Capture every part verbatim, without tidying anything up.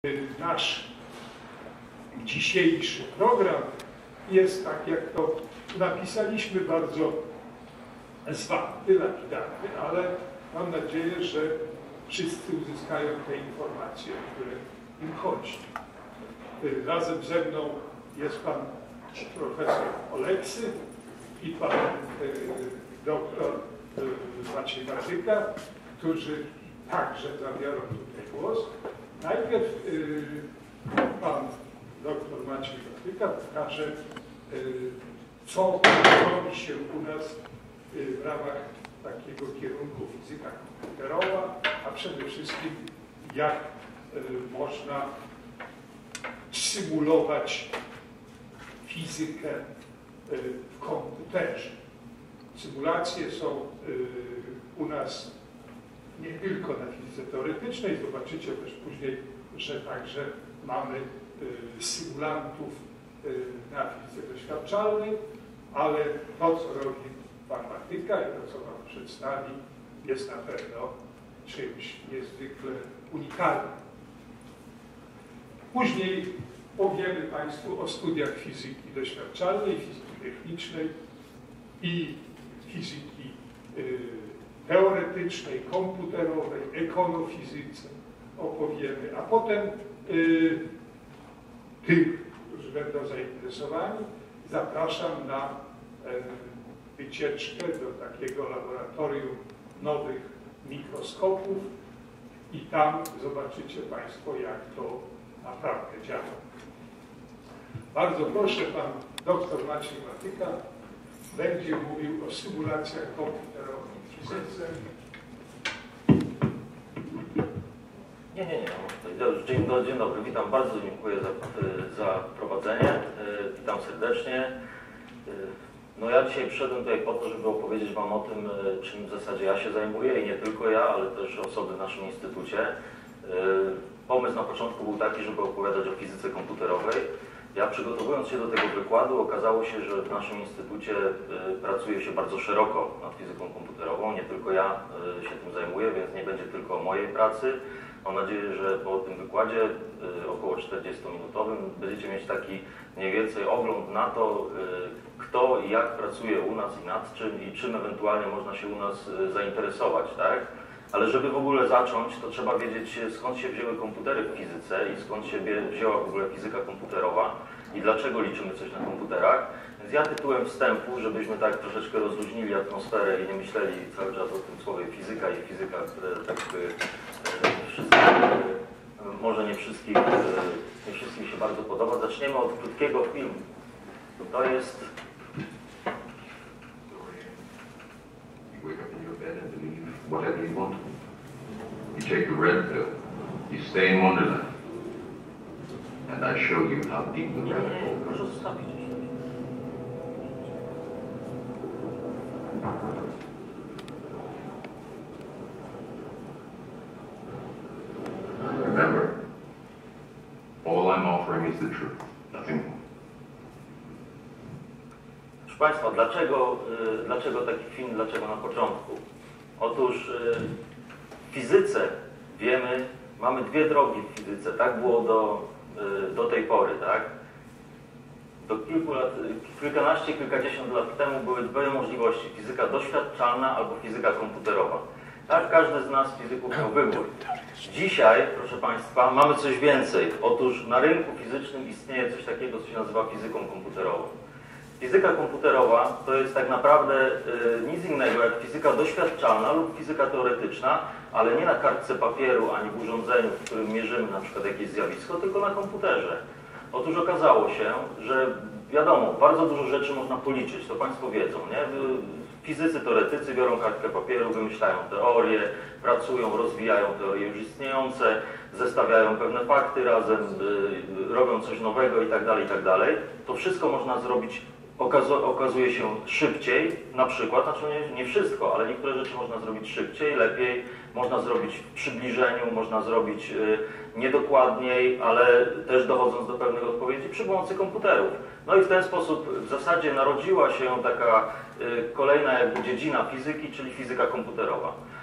Nasz dzisiejszy program jest, tak jak to napisaliśmy, bardzo zwarty, lapidarny, ale mam nadzieję, że wszyscy uzyskają te informacje, o które im chodzi. Razem ze mną jest pan profesor Oleksy i pan doktor Maciej Martyka, którzy także zabiorą tutaj głos. Najpierw y, pan doktor Maciej Martyka pokaże, y, co robi się u nas y, w ramach takiego kierunku fizyka komputerowa, a przede wszystkim jak y, można symulować fizykę y, w komputerze. Symulacje są y, u nas nie tylko na fizyce teoretycznej, zobaczycie też później, że także mamy y, symulantów y, na fizyce doświadczalnej, ale to, co robi pan Martyka i to, co wam przedstawi, jest na pewno czymś niezwykle unikalnym. Później powiemy państwu o studiach fizyki doświadczalnej, fizyki technicznej i fizyki y, teoretycznej, komputerowej, ekonofizyce opowiemy, a potem y, tych, którzy będą zainteresowani, zapraszam na y, wycieczkę do takiego laboratorium nowych mikroskopów i tam zobaczycie państwo, jak to naprawdę działa. Bardzo proszę, pan doktor Maciej Martyka będzie mówił o symulacjach komputerowych. Nie, nie, nie. Dzień, do, dzień dobry, witam bardzo, dziękuję za, za prowadzenie. Witam serdecznie. No ja dzisiaj przyszedłem tutaj po to, żeby opowiedzieć wam o tym, czym w zasadzie ja się zajmuję i nie tylko ja, ale też osoby w naszym instytucie. Pomysł na początku był taki, żeby opowiadać o fizyce komputerowej. Ja przygotowując się do tego wykładu, okazało się, że w naszym instytucie y, pracuje się bardzo szeroko nad fizyką komputerową. Nie tylko ja y, się tym zajmuję, więc nie będzie tylko o mojej pracy. Mam nadzieję, że po tym wykładzie y, około czterdziestominutowym będziecie mieć taki mniej więcej ogląd na to, y, kto i jak pracuje u nas i nad czym i czym ewentualnie można się u nas y, zainteresować, tak? Ale żeby w ogóle zacząć, to trzeba wiedzieć, skąd się wzięły komputery w fizyce i skąd się wzięła w ogóle fizyka komputerowa i dlaczego liczymy coś na komputerach. Więc ja tytułem wstępu, żebyśmy tak troszeczkę rozluźnili atmosferę i nie myśleli cały czas o tym słowie fizyka i fizyka, które tak wszystkich, może nie wszystkich, nie wszystkim się bardzo podoba. Zaczniemy od krótkiego filmu. To jest... Whatever you want. You take the red pill, you stay in Wonderland, and I show you how deep the rabbit hole goes. Remember, all I'm offering is the truth, nothing more. Proszę Państwa, dlaczego, dlaczego taki film, dlaczego na początku? Otóż w fizyce wiemy, mamy dwie drogi w fizyce, tak było do, do tej pory, tak? Do kilku lat, kilkanaście, kilkadziesiąt lat temu były dwie możliwości, fizyka doświadczalna albo fizyka komputerowa. Tak, każdy z nas fizyków miał wybór. Dzisiaj, proszę Państwa, mamy coś więcej. Otóż na rynku fizycznym istnieje coś takiego, co się nazywa fizyką komputerową. Fizyka komputerowa to jest tak naprawdę y, nic innego jak fizyka doświadczalna lub fizyka teoretyczna, ale nie na kartce papieru ani w urządzeniu, w którym mierzymy na przykład jakieś zjawisko, tylko na komputerze. Otóż okazało się, że wiadomo, bardzo dużo rzeczy można policzyć, to Państwo wiedzą, nie? Fizycy, teoretycy biorą kartkę papieru, wymyślają teorie, pracują, rozwijają teorie już istniejące, zestawiają pewne fakty razem, y, robią coś nowego i tak dalej, i tak dalej. To wszystko można zrobić, okazu okazuje się, szybciej, na przykład, znaczy nie, nie wszystko, ale niektóre rzeczy można zrobić szybciej, lepiej, można zrobić w przybliżeniu, można zrobić y, niedokładniej, ale też dochodząc do pewnych odpowiedzi przy pomocy komputerów. No i w ten sposób w zasadzie narodziła się taka y, kolejna jakby dziedzina fizyki, czyli fizyka komputerowa.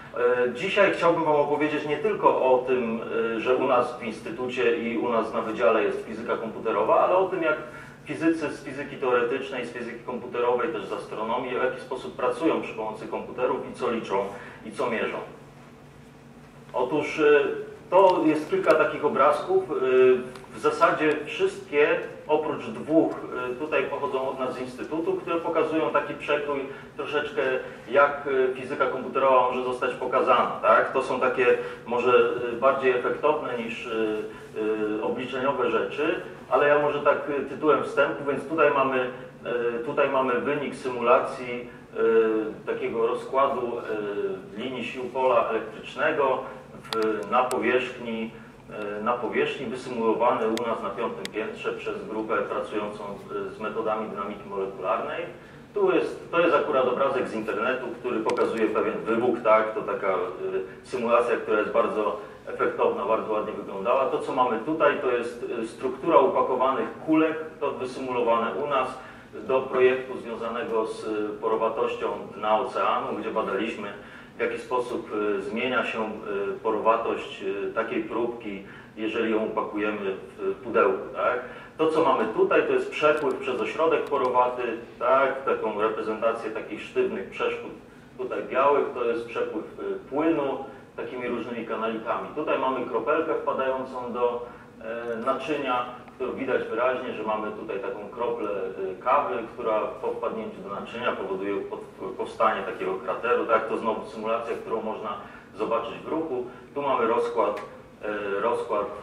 Dzisiaj chciałbym Wam opowiedzieć nie tylko o tym, że u nas w Instytucie i u nas na Wydziale jest fizyka komputerowa, ale o tym, jak fizycy z fizyki teoretycznej, z fizyki komputerowej, też z astronomii, w jaki sposób pracują przy pomocy komputerów i co liczą i co mierzą. Otóż to jest kilka takich obrazków. W zasadzie wszystkie, oprócz dwóch, tutaj pochodzą od nas z Instytutu, które pokazują taki przekrój troszeczkę, jak fizyka komputerowa może zostać pokazana. Tak? To są takie może bardziej efektowne niż obliczeniowe rzeczy, ale ja może tak tytułem wstępu, więc tutaj mamy, tutaj mamy wynik symulacji takiego rozkładu linii sił pola elektrycznego w, na powierzchni na powierzchni wysymulowany u nas na piątym piętrze przez grupę pracującą z metodami dynamiki molekularnej. Tu jest, to jest akurat obrazek z internetu, który pokazuje pewien wybuch, tak? To taka symulacja, która jest bardzo efektowna, bardzo ładnie wyglądała. To, co mamy tutaj, to jest struktura upakowanych kulek, to wysymulowane u nas do projektu związanego z porowatością dna oceanu, gdzie badaliśmy, w jaki sposób zmienia się porowatość takiej próbki, jeżeli ją upakujemy w pudełku. Tak? To, co mamy tutaj, to jest przepływ przez ośrodek porowaty, tak? Taką reprezentację takich sztywnych przeszkód tutaj białych, to jest przepływ płynu takimi różnymi kanalikami. Tutaj mamy kropelkę wpadającą do naczynia, którą widać wyraźnie, że mamy tutaj taką kroplę kawy, która po wpadnięciu do naczynia powoduje powstanie takiego krateru. Tak, to znowu symulacja, którą można zobaczyć w ruchu. Tu mamy rozkład, rozkład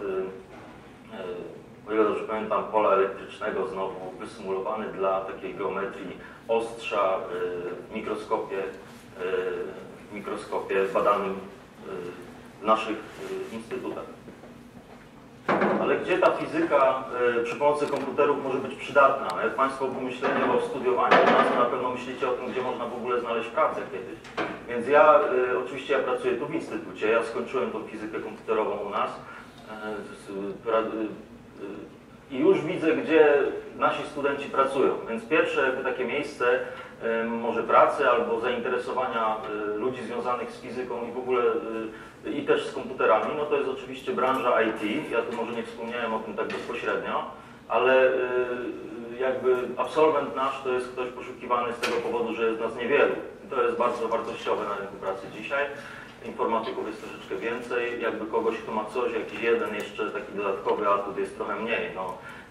o ile dobrze pamiętam, pola elektrycznego, znowu wysymulowany dla takiej geometrii ostrza w mikroskopie, w mikroskopie badanym w naszych instytutach. Ale gdzie ta fizyka y, przy pomocy komputerów może być przydatna? No, jak Państwo pomyśleli o studiowaniu u nas, to na pewno myślicie o tym, gdzie można w ogóle znaleźć pracę kiedyś. Więc ja, y, oczywiście ja pracuję tu w Instytucie, ja skończyłem tą fizykę komputerową u nas y, y, y, i już widzę, gdzie nasi studenci pracują. Więc pierwsze jakby takie miejsce y, może pracy albo zainteresowania y, ludzi związanych z fizyką i w ogóle y, i też z komputerami, no to jest oczywiście branża I T. Ja tu może nie wspomniałem o tym tak bezpośrednio, ale jakby absolwent nasz to jest ktoś poszukiwany z tego powodu, że jest nas niewielu. I to jest bardzo wartościowe na rynku pracy dzisiaj. Informatyków jest troszeczkę więcej. Jakby kogoś, kto ma coś, jakiś jeden jeszcze taki dodatkowy atut jest trochę mniej. No,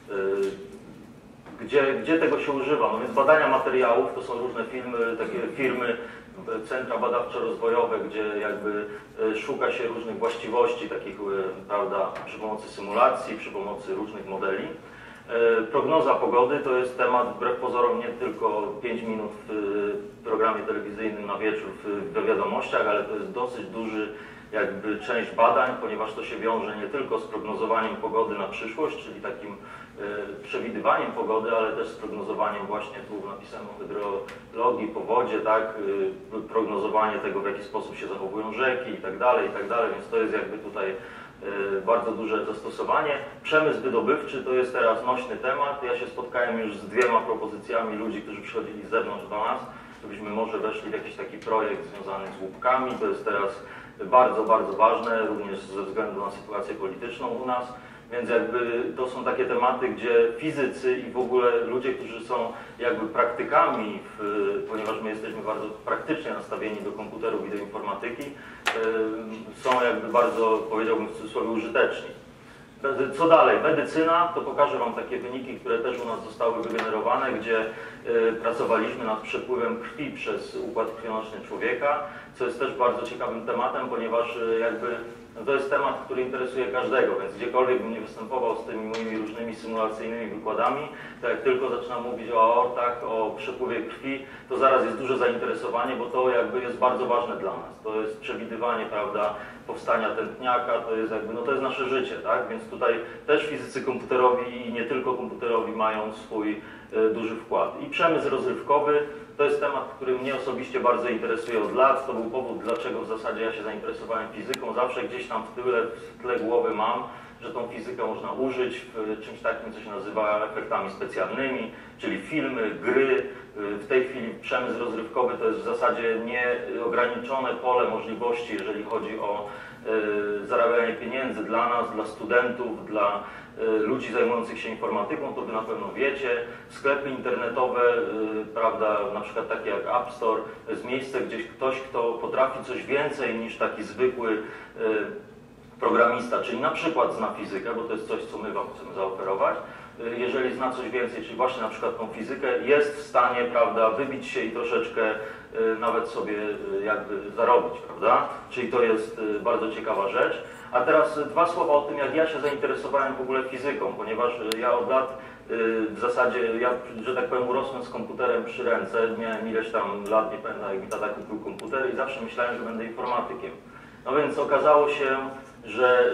gdzie, gdzie tego się używa? No więc badania materiałów to są różne filmy, takie firmy, centra badawczo-rozwojowe, gdzie jakby szuka się różnych właściwości takich, prawda, przy pomocy symulacji, przy pomocy różnych modeli. Prognoza pogody to jest temat wbrew pozorom nie tylko pięć minut w programie telewizyjnym na wieczór w wiadomościach, ale to jest dosyć duży jakby część badań, ponieważ to się wiąże nie tylko z prognozowaniem pogody na przyszłość, czyli takim przewidywaniem pogody, ale też z prognozowaniem właśnie, tu napisałem o hydrologii, powodzie, tak, prognozowanie tego, w jaki sposób się zachowują rzeki i tak dalej, i tak dalej, więc to jest jakby tutaj bardzo duże zastosowanie. Przemysł wydobywczy to jest teraz nośny temat. Ja się spotkałem już z dwiema propozycjami ludzi, którzy przychodzili z zewnątrz do nas, żebyśmy może weszli w jakiś taki projekt związany z łupkami. To jest teraz bardzo, bardzo ważne, również ze względu na sytuację polityczną u nas. Więc jakby to są takie tematy, gdzie fizycy i w ogóle ludzie, którzy są jakby praktykami, w, ponieważ my jesteśmy bardzo praktycznie nastawieni do komputerów i do informatyki, są jakby bardzo, powiedziałbym w cudzysłowie, użyteczni. Co dalej? Medycyna, to pokażę Wam takie wyniki, które też u nas zostały wygenerowane, gdzie pracowaliśmy nad przepływem krwi przez układ krwionośny człowieka, co jest też bardzo ciekawym tematem, ponieważ jakby to jest temat, który interesuje każdego, więc gdziekolwiek bym nie występował z tymi moimi różnymi symulacyjnymi wykładami, to jak tylko zaczynam mówić o aortach, o przepływie krwi, to zaraz jest duże zainteresowanie, bo to jakby jest bardzo ważne dla nas. To jest przewidywanie, prawda, powstania tętniaka, to jest jakby, no to jest nasze życie, tak? Więc tutaj też fizycy komputerowi i nie tylko komputerowi mają swój y, duży wkład. I przemysł rozrywkowy to jest temat, który mnie osobiście bardzo interesuje od lat. To był powód, dlaczego w zasadzie ja się zainteresowałem fizyką. Zawsze gdzieś tam w tyle, w tle głowy mam, że tą fizykę można użyć w czymś takim, co się nazywa efektami specjalnymi, czyli filmy, gry. W tej chwili przemysł rozrywkowy to jest w zasadzie nieograniczone pole możliwości, jeżeli chodzi o zarabianie pieniędzy dla nas, dla studentów, dla ludzi zajmujących się informatyką, to wy na pewno wiecie. Sklepy internetowe, prawda, na przykład takie jak App Store, to jest miejsce, gdzie ktoś, kto potrafi coś więcej niż taki zwykły programista, czyli na przykład zna fizykę, bo to jest coś, co my wam chcemy zaoferować. Jeżeli zna coś więcej, czyli właśnie na przykład tą fizykę, jest w stanie, prawda, wybić się i troszeczkę nawet sobie jakby zarobić, prawda? Czyli to jest bardzo ciekawa rzecz. A teraz dwa słowa o tym, jak ja się zainteresowałem w ogóle fizyką, ponieważ ja od lat w zasadzie, ja, że tak powiem, urosłem z komputerem przy ręce, miałem ileś tam lat, nie pamiętam, jak mi tata kupił komputer i zawsze myślałem, że będę informatykiem. No więc okazało się, że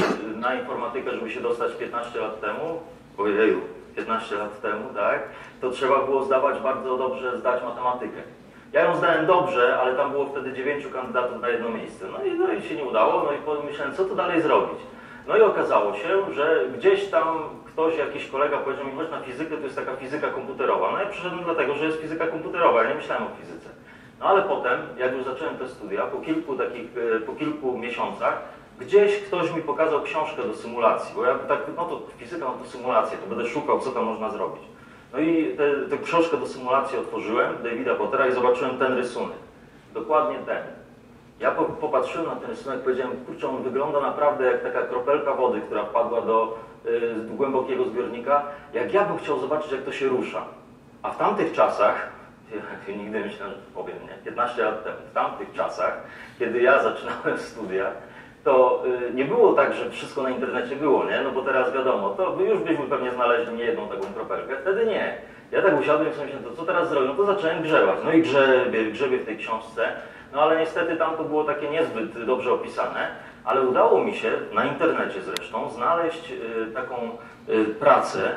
na informatykę, żeby się dostać piętnaście lat temu, ojeju, piętnaście lat temu, tak, to trzeba było zdawać bardzo dobrze, zdać matematykę. Ja ją zdałem dobrze, ale tam było wtedy dziewięciu kandydatów na jedno miejsce. No i, no i się nie udało, no i pomyślałem, co tu dalej zrobić. No i okazało się, że gdzieś tam ktoś, jakiś kolega powiedział mi, chodź na fizykę, to jest taka fizyka komputerowa. No ja przyszedłem dlatego, że jest fizyka komputerowa, ja nie myślałem o fizyce. No ale potem, jak już zacząłem te studia, po kilku takich, po kilku miesiącach, gdzieś ktoś mi pokazał książkę do symulacji, bo ja tak, no to fizyka, no to symulacja, to będę szukał, co tam można zrobić. No i tę książkę do symulacji otworzyłem, Davida Pottera, i zobaczyłem ten rysunek. Dokładnie ten. Ja po, popatrzyłem na ten rysunek i powiedziałem, kurczę, on wygląda naprawdę jak taka kropelka wody, która wpadła do y, głębokiego zbiornika. Jak ja bym chciał zobaczyć, jak to się rusza. A w tamtych czasach, ja nigdy myślałem, że to powiem, nie? piętnaście lat temu, w tamtych czasach, kiedy ja zaczynałem studia, to y, nie było tak, że wszystko na internecie było, nie? No bo teraz wiadomo, to już byśmy pewnie znaleźli nie jedną taką kropelkę, wtedy nie. Ja tak usiadłem i sobie myślałem, to co teraz zrobię? No to zacząłem grzebać. No i grzebię, grzebię w tej książce, no ale niestety tam to było takie niezbyt dobrze opisane, ale udało mi się, na internecie zresztą, znaleźć y, taką y, pracę,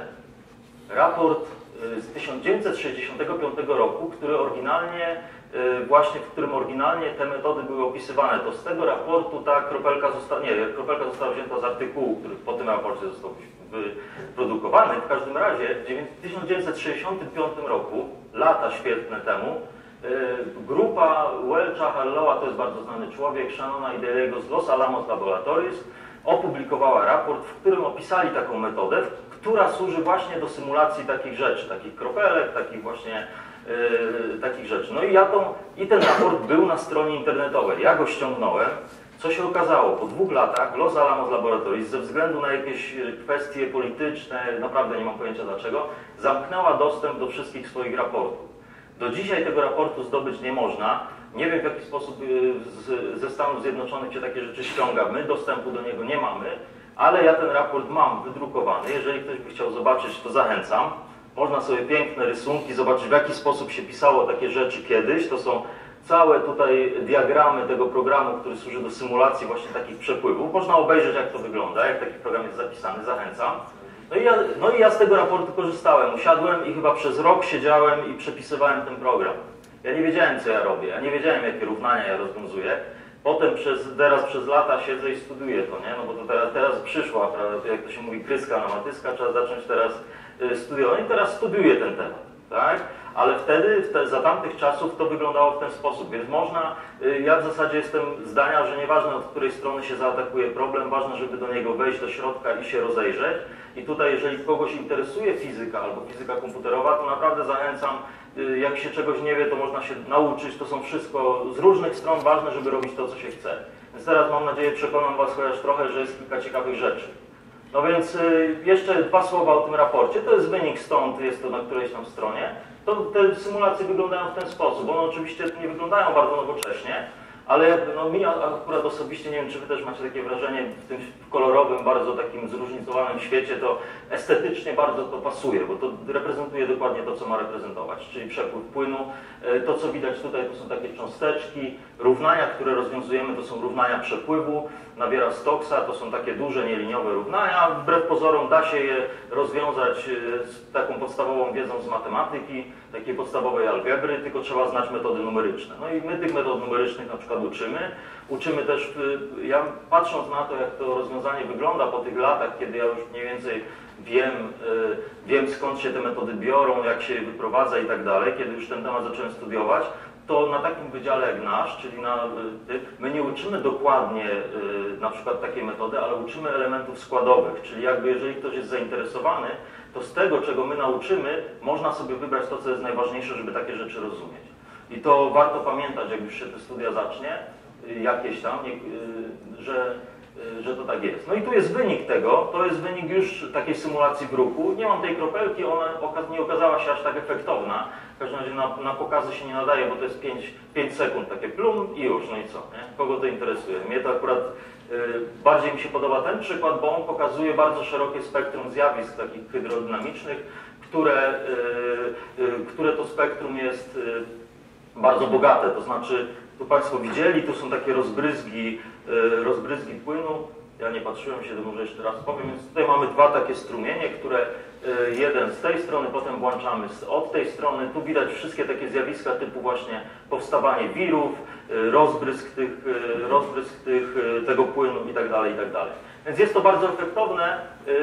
raport y, z tysiąc dziewięćset sześćdziesiątego piątego roku, który oryginalnie właśnie w którym oryginalnie te metody były opisywane, to z tego raportu ta kropelka została, nie, kropelka została wzięta z artykułu, który po tym raporcie został wyprodukowany. W każdym razie w tysiąc dziewięćset sześćdziesiątym piątym roku, lata świetne temu, grupa Welcha, Harlowa, to jest bardzo znany człowiek, Shannona i Daley'ego z Los Alamos Laboratories, opublikowała raport, w którym opisali taką metodę, która służy właśnie do symulacji takich rzeczy, takich kropelek, takich właśnie Yy, takich rzeczy. No i ja to, i ten raport był na stronie internetowej. Ja go ściągnąłem. Co się okazało? Po dwóch latach Los Alamos Laboratories ze względu na jakieś kwestie polityczne, naprawdę nie mam pojęcia dlaczego, zamknęła dostęp do wszystkich swoich raportów. Do dzisiaj tego raportu zdobyć nie można. Nie wiem, w jaki sposób z, ze Stanów Zjednoczonych się takie rzeczy ściąga. My dostępu do niego nie mamy, ale ja ten raport mam wydrukowany. Jeżeli ktoś by chciał zobaczyć, to zachęcam. Można sobie piękne rysunki, zobaczyć, w jaki sposób się pisało takie rzeczy kiedyś. To są całe tutaj diagramy tego programu, który służy do symulacji właśnie takich przepływów. Można obejrzeć, jak to wygląda, jak taki program jest zapisany, zachęcam. No i ja, no i ja z tego raportu korzystałem. Usiadłem i chyba przez rok siedziałem i przepisywałem ten program. Ja nie wiedziałem, co ja robię, ja nie wiedziałem, jakie równania ja rozwiązuję. Potem przez, teraz przez lata siedzę i studiuję to, nie? No bo to teraz, teraz przyszła, prawda, jak to się mówi, kryska na matyska, trzeba zacząć teraz studiować i teraz studiuję ten temat, tak? Ale wtedy, te, za tamtych czasów to wyglądało w ten sposób, więc można, ja w zasadzie jestem zdania, że nieważne od której strony się zaatakuje problem, ważne, żeby do niego wejść do środka i się rozejrzeć. I tutaj, jeżeli kogoś interesuje fizyka albo fizyka komputerowa, to naprawdę zachęcam, jak się czegoś nie wie, to można się nauczyć, to są wszystko z różnych stron ważne, żeby robić to, co się chce. Więc teraz mam nadzieję, przekonam was chociaż trochę, że jest kilka ciekawych rzeczy. No więc y, jeszcze dwa słowa o tym raporcie. To jest wynik stąd, jest to na którejś tam stronie. To te symulacje wyglądają w ten sposób. One oczywiście nie wyglądają bardzo nowocześnie, ale no, mi akurat osobiście, nie wiem, czy wy też macie takie wrażenie, w tym kolorowym, bardzo takim zróżnicowanym świecie, to estetycznie bardzo to pasuje, bo to reprezentuje dokładnie to, co ma reprezentować, czyli przepływ płynu. To, co widać tutaj, to są takie cząsteczki. Równania, które rozwiązujemy, to są równania przepływu. Nabiera Stocksa, to są takie duże, nieliniowe równania. Wbrew pozorom da się je rozwiązać z taką podstawową wiedzą z matematyki, takiej podstawowej algebry, tylko trzeba znać metody numeryczne. No i my tych metod numerycznych na przykład przykład uczymy. Uczymy też, ja patrząc na to, jak to rozwiązanie wygląda po tych latach, kiedy ja już mniej więcej wiem, wiem skąd się te metody biorą, jak się je wyprowadza i tak dalej, kiedy już ten temat zacząłem studiować, to na takim wydziale jak nasz, czyli na, my nie uczymy dokładnie na przykład takiej metody, ale uczymy elementów składowych, czyli jakby jeżeli ktoś jest zainteresowany, to z tego, czego my nauczymy, można sobie wybrać to, co jest najważniejsze, żeby takie rzeczy rozumieć. I to warto pamiętać, jak już się te studia zacznie, jakieś tam, że, że to tak jest. No i tu jest wynik tego, to jest wynik już takiej symulacji w ruchu. Nie mam tej kropelki, ona nie okazała się aż tak efektowna. W każdym razie na, na pokazy się nie nadaje, bo to jest pięć sekund, takie plum i już, no i co, nie? Kogo to interesuje? Mnie to akurat y, bardziej mi się podoba ten przykład, bo on pokazuje bardzo szerokie spektrum zjawisk takich hydrodynamicznych, które, y, y, które to spektrum jest y, bardzo bogate, to znaczy tu Państwo widzieli, tu są takie rozbryzgi, y, rozbryzgi płynu. Ja nie patrzyłem się, to może jeszcze raz powiem, więc tutaj mamy dwa takie strumienie, które y, jeden z tej strony, potem włączamy od tej strony. Tu widać wszystkie takie zjawiska typu właśnie powstawanie wirów, y, rozbrysk, tych, y, rozbrysk tych, y, tego płynu i tak dalej, i tak dalej. Więc jest to bardzo efektowne. Y,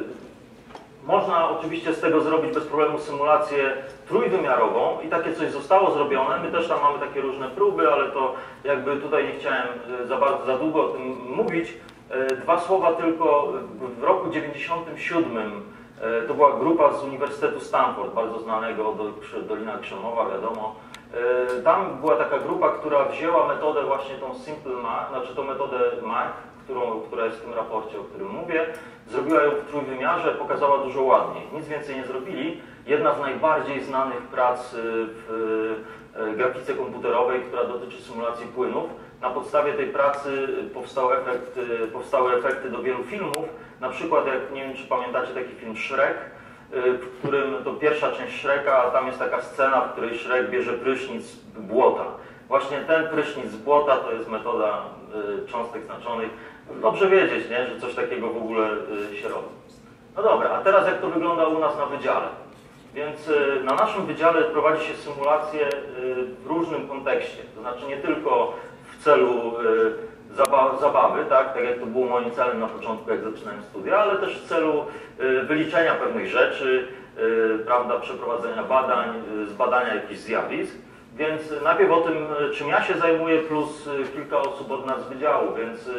Można oczywiście z tego zrobić bez problemu symulację trójwymiarową i takie coś zostało zrobione. My też tam mamy takie różne próby, ale to jakby tutaj nie chciałem za, bardzo, za długo o tym mówić. Dwa słowa tylko. W roku dziewięćdziesiątym siódmym to była grupa z Uniwersytetu Stanford, bardzo znanego, Dolina Krzemowa, wiadomo. Tam była taka grupa, która wzięła metodę właśnie tą Simple Math, znaczy tą metodę Mach, którą, która jest w tym raporcie, o którym mówię, zrobiła ją w trójwymiarze, pokazała dużo ładniej. Nic więcej nie zrobili. Jedna z najbardziej znanych prac w grafice komputerowej, która dotyczy symulacji płynów. Na podstawie tej pracy powstał efekt, powstały efekty do wielu filmów. Na przykład, jak nie wiem, czy pamiętacie taki film Shrek, w którym to pierwsza część Shreka, a tam jest taka scena, w której Shrek bierze prysznic z błota. Właśnie ten prysznic z błota to jest metoda cząstek znaczonych. Dobrze wiedzieć, nie, że coś takiego w ogóle się robi. No dobra, a teraz jak to wygląda u nas na wydziale? Więc na naszym wydziale prowadzi się symulacje w różnym kontekście. To znaczy nie tylko w celu zabawy, tak, tak jak to było moim celem na początku, jak zaczynałem studia, ale też w celu wyliczenia pewnych rzeczy, prawda, przeprowadzenia badań, zbadania jakichś zjawisk. Więc najpierw o tym, czym ja się zajmuję, plus kilka osób od nas z wydziału, więc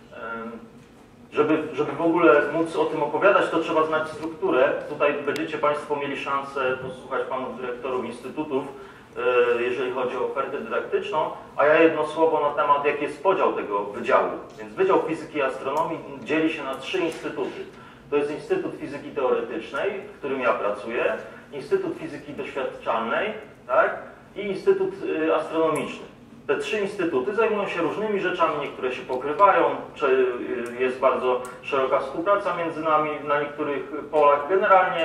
żeby, żeby w ogóle móc o tym opowiadać, to trzeba znać strukturę. Tutaj będziecie Państwo mieli szansę posłuchać panów dyrektorów instytutów, jeżeli chodzi o ofertę dydaktyczną, a ja jedno słowo na temat, jaki jest podział tego wydziału. Więc Wydział Fizyki i Astronomii dzieli się na trzy instytuty. To jest Instytut Fizyki Teoretycznej, w którym ja pracuję, Instytut Fizyki Doświadczalnej, tak, i Instytut Astronomiczny. Te trzy instytuty zajmują się różnymi rzeczami, niektóre się pokrywają, czy jest bardzo szeroka współpraca między nami na niektórych polach. Generalnie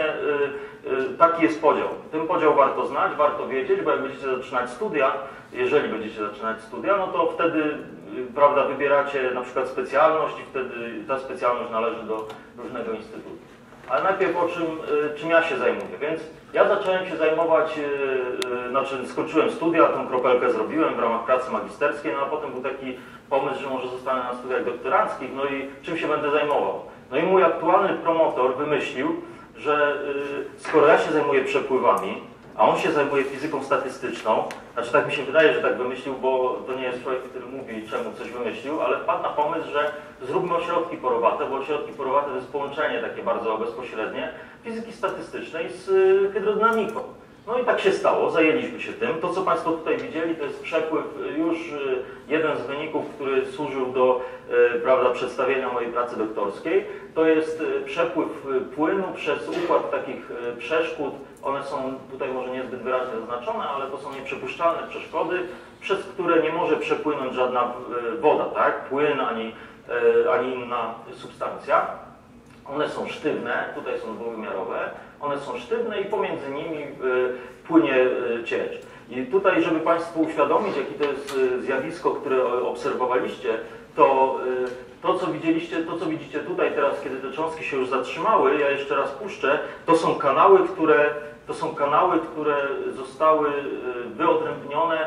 taki jest podział. Ten podział warto znać, warto wiedzieć, bo jak będziecie zaczynać studia, jeżeli będziecie zaczynać studia, no to wtedy, prawda, wybieracie na przykład specjalność i wtedy ta specjalność należy do różnego instytutu. Ale najpierw o czym, czym ja się zajmuję. Więc ja zacząłem się zajmować, znaczy skończyłem studia, tą kropelkę zrobiłem w ramach pracy magisterskiej, no a potem był taki pomysł, że może zostanę na studiach doktoranckich, no i czym się będę zajmował. No i mój aktualny promotor wymyślił, że skoro ja się zajmuję przepływami, a on się zajmuje fizyką statystyczną, znaczy tak mi się wydaje, że tak wymyślił, bo to nie jest człowiek, który mówi, czemu coś wymyślił, ale wpadł na pomysł, że zróbmy ośrodki porowate, bo ośrodki porowate to jest połączenie takie bardzo bezpośrednie fizyki statystycznej z hydrodynamiką. No i tak się stało, zajęliśmy się tym. To, co Państwo tutaj widzieli, to jest przepływ, już jeden z wyników, który służył do, prawda, przedstawienia mojej pracy doktorskiej. To jest przepływ płynu przez układ takich przeszkód. One są tutaj może niezbyt wyraźnie zaznaczone, ale to są nieprzepuszczalne przeszkody, przez które nie może przepłynąć żadna woda, tak? Płyn ani, ani inna substancja. One są sztywne, tutaj są dwuwymiarowe, one są sztywne i pomiędzy nimi płynie ciecz. I tutaj, żeby Państwu uświadomić, jakie to jest zjawisko, które obserwowaliście, to to, co widzieliście, to, co widzicie tutaj teraz, kiedy te cząstki się już zatrzymały, ja jeszcze raz puszczę, to są kanały, które, to są kanały, które zostały wyodrębnione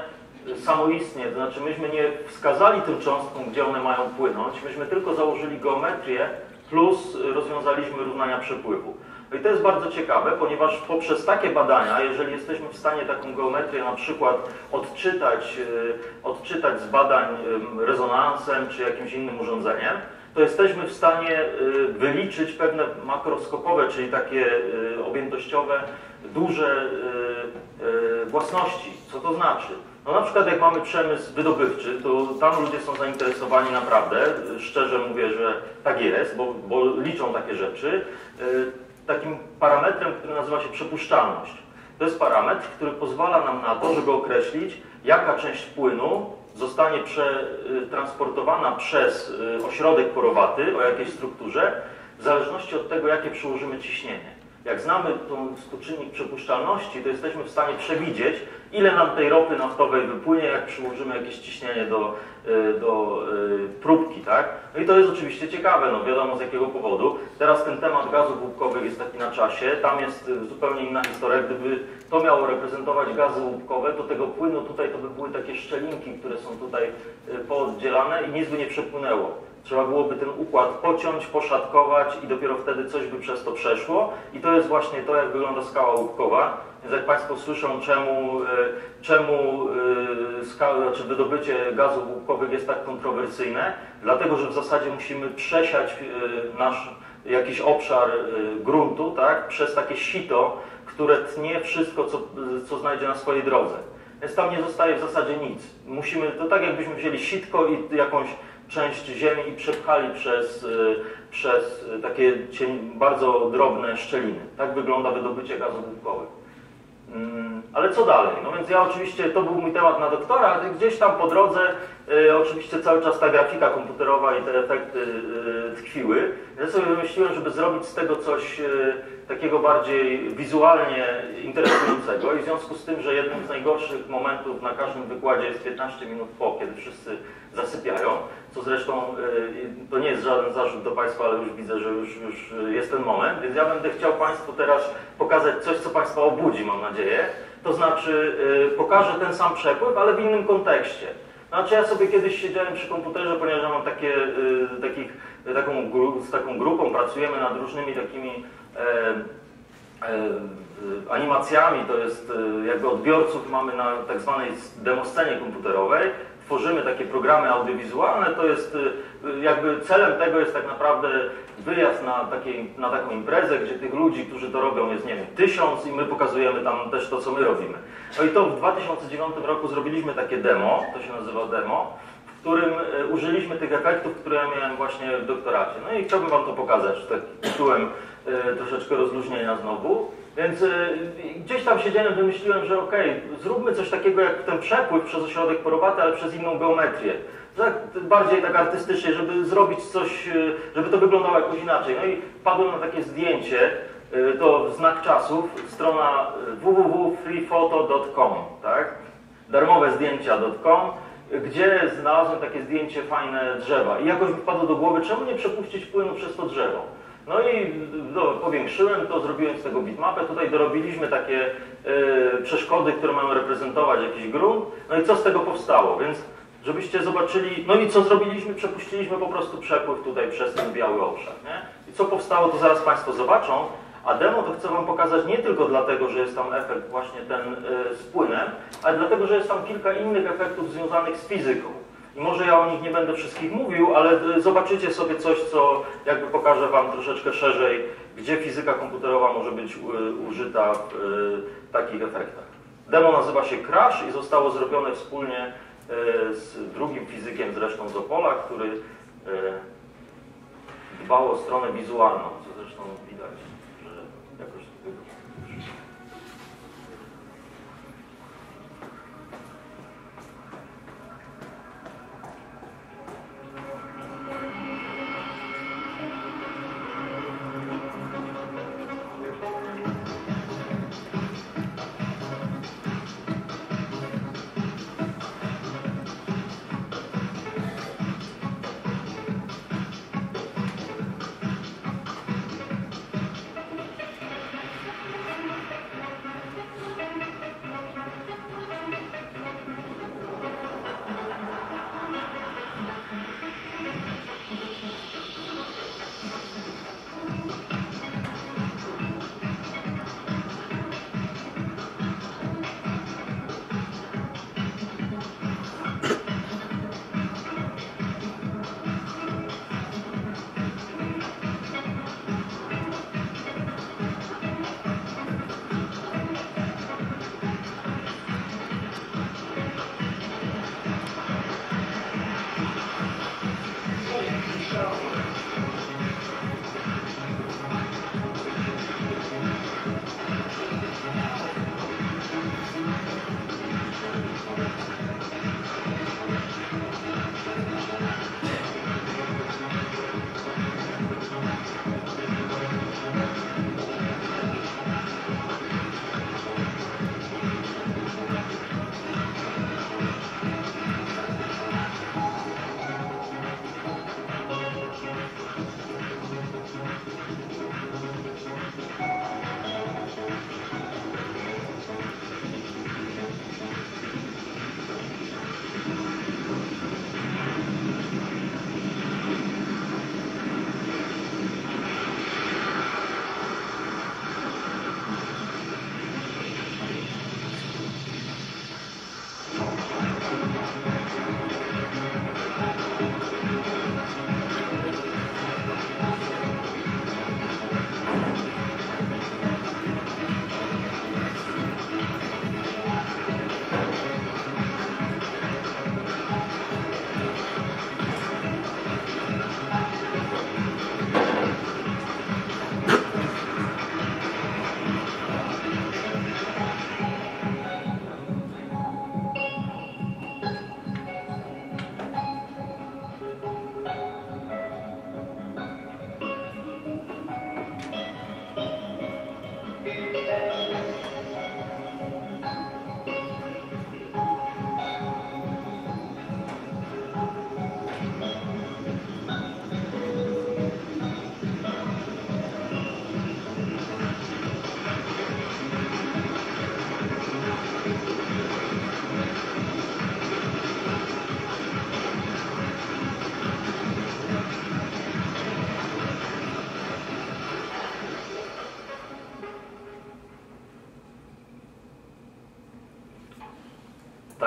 samoistnie, to znaczy myśmy nie wskazali tym cząstkom, gdzie one mają płynąć, myśmy tylko założyli geometrię plus rozwiązaliśmy równania przepływu. No i to jest bardzo ciekawe, ponieważ poprzez takie badania, jeżeli jesteśmy w stanie taką geometrię na przykład odczytać, odczytać z badań rezonansem czy jakimś innym urządzeniem, to jesteśmy w stanie wyliczyć pewne makroskopowe, czyli takie objętościowe, duże własności. Co to znaczy? No na przykład jak mamy przemysł wydobywczy, to tam ludzie są zainteresowani naprawdę, szczerze mówię, że tak jest, bo, bo liczą takie rzeczy. Takim parametrem, który nazywa się przepuszczalność. To jest parametr, który pozwala nam na to, żeby określić, jaka część płynu zostanie przetransportowana przez ośrodek porowaty o jakiejś strukturze, w zależności od tego, jakie przyłożymy ciśnienie. Jak znamy ten współczynnik przepuszczalności, to jesteśmy w stanie przewidzieć, ile nam tej ropy naftowej wypłynie, jak przyłożymy jakieś ciśnienie do, do próbki, tak? No i to jest oczywiście ciekawe, no wiadomo z jakiego powodu. Teraz ten temat gazów łupkowych jest taki na czasie, tam jest zupełnie inna historia. Gdyby to miało reprezentować gazy łupkowe, to tego płynu tutaj to by były takie szczelinki, które są tutaj pooddzielane i nic by nie przepłynęło. Trzeba byłoby ten układ pociąć, poszatkować i dopiero wtedy coś by przez to przeszło. I to jest właśnie to, jak wygląda skała łupkowa. Więc jak Państwo słyszą, czemu, czemu skala, znaczy wydobycie gazów łupkowych jest tak kontrowersyjne, dlatego że w zasadzie musimy przesiać nasz jakiś obszar gruntu, tak, przez takie sito, które tnie wszystko, co, co znajdzie na swojej drodze. Więc tam nie zostaje w zasadzie nic. Musimy, to tak jakbyśmy wzięli sitko i jakąś część ziemi i przepchali przez, przez takie bardzo drobne szczeliny. Tak wygląda wydobycie gazów łupkowych. Ale co dalej? No więc ja oczywiście, to był mój temat na doktora, ale gdzieś tam po drodze y, oczywiście cały czas ta grafika komputerowa i te efekty y, tkwiły. Ja sobie wymyśliłem, żeby zrobić z tego coś y, takiego bardziej wizualnie interesującego i w związku z tym, że jednym z najgorszych momentów na każdym wykładzie jest piętnaście minut po, kiedy wszyscy zasypiają, co zresztą y, to nie jest żaden zarzut do Państwa, ale już widzę, że już, już jest ten moment, więc ja będę chciał Państwu teraz pokazać coś, co Państwa obudzi, mam nadzieję. To znaczy y, pokażę ten sam przepływ, ale w innym kontekście. Znaczy ja sobie kiedyś siedziałem przy komputerze, ponieważ ja mam takie, y, takich, taką, gru, z taką grupą, pracujemy nad różnymi takimi e, e, animacjami, to jest e, jakby odbiorców mamy na tak zwanej demoscenie komputerowej. Tworzymy takie programy audiowizualne, to jest jakby celem tego jest tak naprawdę wyjazd na, takiej, na taką imprezę, gdzie tych ludzi, którzy to robią jest, nie wiem, tysiąc i my pokazujemy tam też to, co my robimy. No i to w dwa tysiące dziewiątym roku zrobiliśmy takie demo, to się nazywa demo, w którym użyliśmy tych efektów, które ja miałem właśnie w doktoracie. No i chciałbym Wam to pokazać, tak tytułem y, troszeczkę rozluźnienia znowu. Więc y, gdzieś tam siedziałem, wymyśliłem, że okej, okay, zróbmy coś takiego jak ten przepływ przez ośrodek porowaty, ale przez inną geometrię. Tak, bardziej tak artystycznie, żeby zrobić coś, y, żeby to wyglądało jakoś inaczej. No i padłem na takie zdjęcie, y, to znak czasów, strona w w w kropka free photo kropka com, tak? darmowe zdjęcia kropka com, gdzie znalazłem takie zdjęcie fajne drzewa. I jakoś mi wpadło do głowy, czemu nie przepuścić płynu przez to drzewo? No i no, powiększyłem to, zrobiłem z tego bitmapę. Tutaj dorobiliśmy takie y, przeszkody, które mają reprezentować jakiś grunt. No i co z tego powstało? Więc żebyście zobaczyli, no i co zrobiliśmy? Przepuściliśmy po prostu przepływ tutaj przez ten biały obszar. Nie? I co powstało, to zaraz Państwo zobaczą. A demo to chcę Wam pokazać nie tylko dlatego, że jest tam efekt właśnie ten y, z płynem, ale dlatego, że jest tam kilka innych efektów związanych z fizyką. I może ja o nich nie będę wszystkich mówił, ale zobaczycie sobie coś, co jakby pokażę Wam troszeczkę szerzej, gdzie fizyka komputerowa może być użyta w takich efektach. Demo nazywa się Crash i zostało zrobione wspólnie z drugim fizykiem zresztą z Opola, który dbał o stronę wizualną, co zresztą widać, że jakoś tego.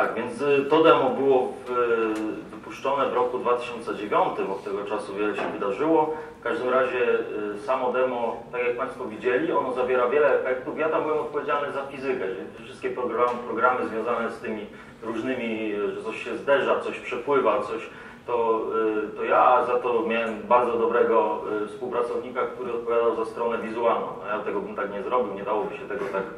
Tak, więc to demo było w, wypuszczone w roku dwa tysiące dziewiątym, od tego czasu wiele się wydarzyło. W każdym razie samo demo, tak jak Państwo widzieli, ono zawiera wiele efektów. Ja tam byłem odpowiedzialny za fizykę, czyli wszystkie programy, programy związane z tymi różnymi, że coś się zderza, coś przepływa, coś, to, to ja za to miałem bardzo dobrego współpracownika, który odpowiadał za stronę wizualną. No ja tego bym tak nie zrobił, nie dałoby się tego tak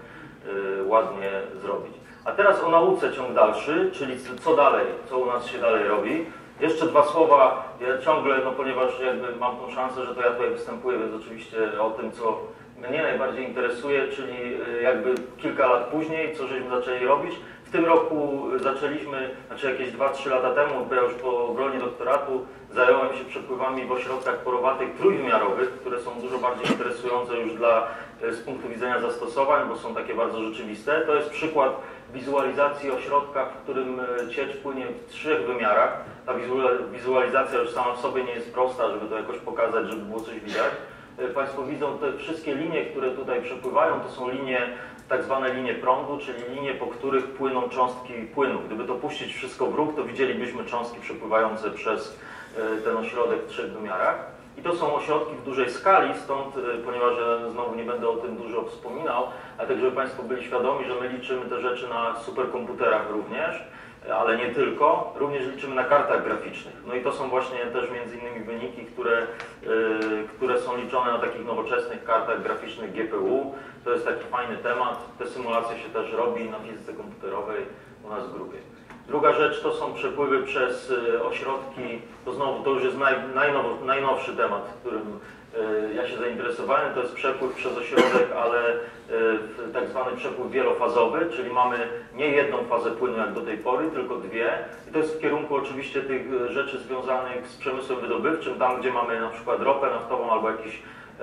ładnie zrobić. A teraz o nauce ciąg dalszy, czyli co dalej, co u nas się dalej robi. Jeszcze dwa słowa, ja ciągle, no ponieważ jakby mam tą szansę, że to ja tutaj występuję, więc oczywiście o tym, co mnie najbardziej interesuje, czyli jakby kilka lat później, co żeśmy zaczęli robić. W tym roku zaczęliśmy, znaczy jakieś dwa trzy lata temu, ja już po obronie doktoratu zająłem się przepływami w ośrodkach porowatych trójwymiarowych, które są dużo bardziej interesujące już dla, z punktu widzenia zastosowań, bo są takie bardzo rzeczywiste. To jest przykład wizualizacji ośrodka, w którym ciecz płynie w trzech wymiarach. Ta wizualizacja już sama w sobie nie jest prosta, żeby to jakoś pokazać, żeby było coś widać. Państwo widzą te wszystkie linie, które tutaj przepływają, to są linie, tak zwane linie prądu, czyli linie, po których płyną cząstki płynu. Gdyby to puścić wszystko w ruch, to widzielibyśmy cząstki przepływające przez ten ośrodek w trzech wymiarach. I to są ośrodki w dużej skali, stąd, ponieważ ja znowu nie będę o tym dużo wspominał, ale tak, żeby Państwo byli świadomi, że my liczymy te rzeczy na superkomputerach również, ale nie tylko, również liczymy na kartach graficznych. No i to są właśnie też między innymi wyniki, które, yy, które są liczone na takich nowoczesnych kartach graficznych G P U. To jest taki fajny temat. Te symulacje się też robi na fizyce komputerowej u nas w grupie. Druga rzecz to są przepływy przez y, ośrodki, to znowu to już jest naj, najnow, najnowszy temat, którym y, ja się zainteresowałem, to jest przepływ przez ośrodek, ale y, tak zwany przepływ wielofazowy, czyli mamy nie jedną fazę płynu jak do tej pory, tylko dwie. I to jest w kierunku oczywiście tych rzeczy związanych z przemysłem wydobywczym, tam gdzie mamy na przykład ropę naftową albo jakiś